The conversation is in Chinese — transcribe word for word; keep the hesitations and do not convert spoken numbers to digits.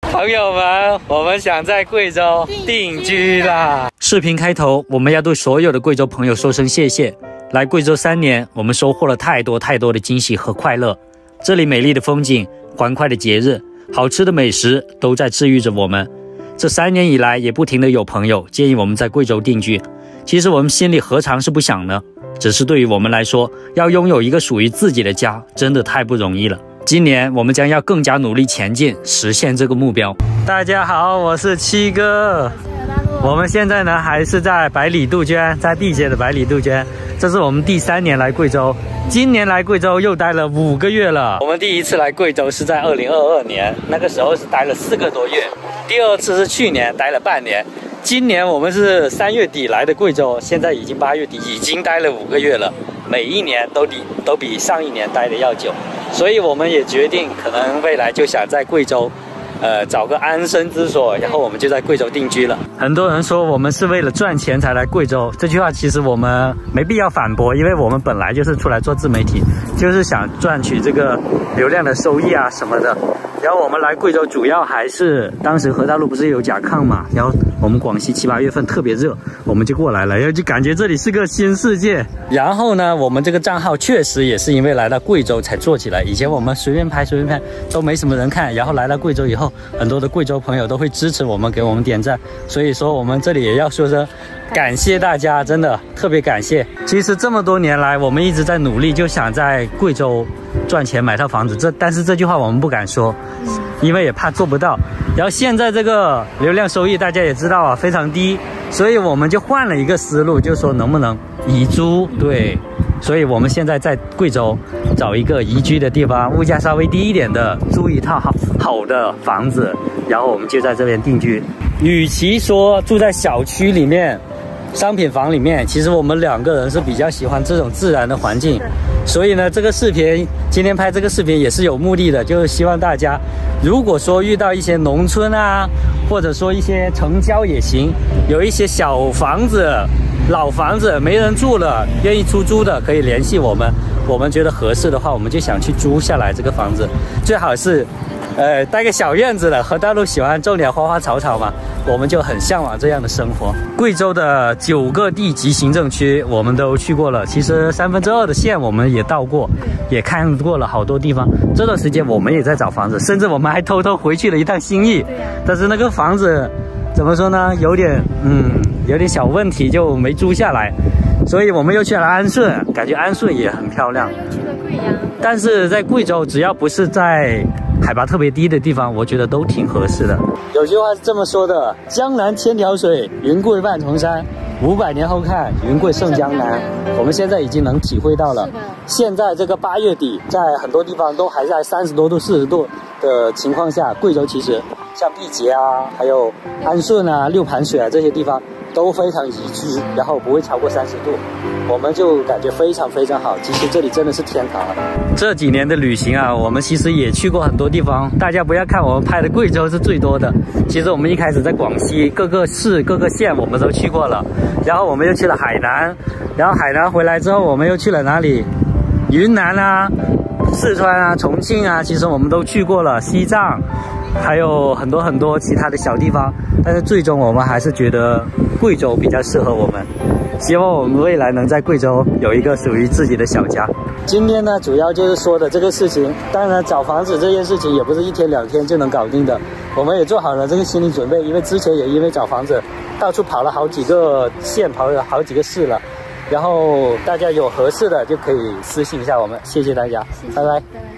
朋友们，我们想在贵州定居啦！视频开头，我们要对所有的贵州朋友说声谢谢。来贵州三年，我们收获了太多太多的惊喜和快乐。这里美丽的风景、欢快的节日、好吃的美食都在治愈着我们。这三年以来，也不停的有朋友建议我们在贵州定居。其实我们心里何尝是不想呢？只是对于我们来说，要拥有一个属于自己的家，真的太不容易了。今年我们将要更加努力前进，实现这个目标。大家好，我是七哥。我们现在呢还是在百里杜鹃，在地界的百里杜鹃。这是我们第三年来贵州，今年来贵州又待了五个月了。我们第一次来贵州是在二零二二年，那个时候是待了四个多月。第二次是去年，待了半年。今年我们是三月底来的贵州，现在已经八月底，已经待了五个月了。每一年都比都比上一年待的要久，所以我们也决定，可能未来就想在贵州，呃，找个安身之所，然后我们就在贵州定居了。很多人说我们是为了赚钱才来贵州，这句话其实我们没必要反驳，因为我们本来就是出来做自媒体，就是想赚取这个流量的收益啊什么的。然后我们来贵州主要还是当时和大陆不是有甲亢嘛，然后我们广西七八月份特别热，我们就过来了，然后就感觉这里是个新世界。然后呢，我们这个账号确实也是因为来到贵州才做起来，以前我们随便拍随便拍都没什么人看，然后来到贵州以后，很多的贵州朋友都会支持我们，给我们点赞，所以说我们这里也要说声感谢大家，真的特别感谢。其实这么多年来，我们一直在努力，就想在贵州赚钱买套房子，这但是这句话我们不敢说，因为也怕做不到。然后现在这个流量收益大家也知道啊，非常低，所以我们就换了一个思路，就说能不能移租。对，所以我们现在在贵州找一个宜居的地方，物价稍微低一点的，租一套好好的房子，然后我们就在这边定居。与其说住在小区里面、商品房里面，其实我们两个人是比较喜欢这种自然的环境。所以呢，这个视频今天拍这个视频也是有目的的，就是希望大家，如果说遇到一些农村啊，或者说一些城郊也行，有一些小房子、老房子没人住了，愿意出租的，可以联系我们。我们觉得合适的话，我们就想去租下来这个房子，最好是，呃，带个小院子的。和大陆喜欢种点花花草草嘛，我们就很向往这样的生活。贵州的九个地级行政区我们都去过了，其实三分之二的县我们也到过，也看过了好多地方。这段时间我们也在找房子，甚至我们还偷偷回去了一趟兴义。但是那个房子怎么说呢，有点嗯有点小问题，就没租下来。所以我们又去了安顺，感觉安顺也很漂亮。又去了贵阳。但是在贵州，只要不是在海拔特别低的地方，我觉得都挺合适的。有句话是这么说的：江南千条水，云贵万重山。五百年后看，云贵胜江南。我们现在已经能体会到了。现在这个八月底，在很多地方都还在三十多度、四十度的情况下，贵州其实像毕节啊，还有安顺啊、六盘水啊这些地方都非常宜居，然后不会超过三十度，我们就感觉非常非常好。其实这里真的是天堂了。这几年的旅行啊，我们其实也去过很多地方。大家不要看我们拍的贵州是最多的，其实我们一开始在广西各个市、各个县我们都去过了，然后我们又去了海南，然后海南回来之后，我们又去了哪里？云南啊、四川啊、重庆啊，其实我们都去过了。西藏，还有很多很多其他的小地方，但是最终我们还是觉得贵州比较适合我们。希望我们未来能在贵州有一个属于自己的小家。今天呢，主要就是说的这个事情。当然，找房子这件事情也不是一天两天就能搞定的，我们也做好了这个心理准备。因为之前也因为找房子，到处跑了好几个县，跑了好几个市了。然后大家有合适的就可以私信一下我们，谢谢大家，谢谢，拜拜。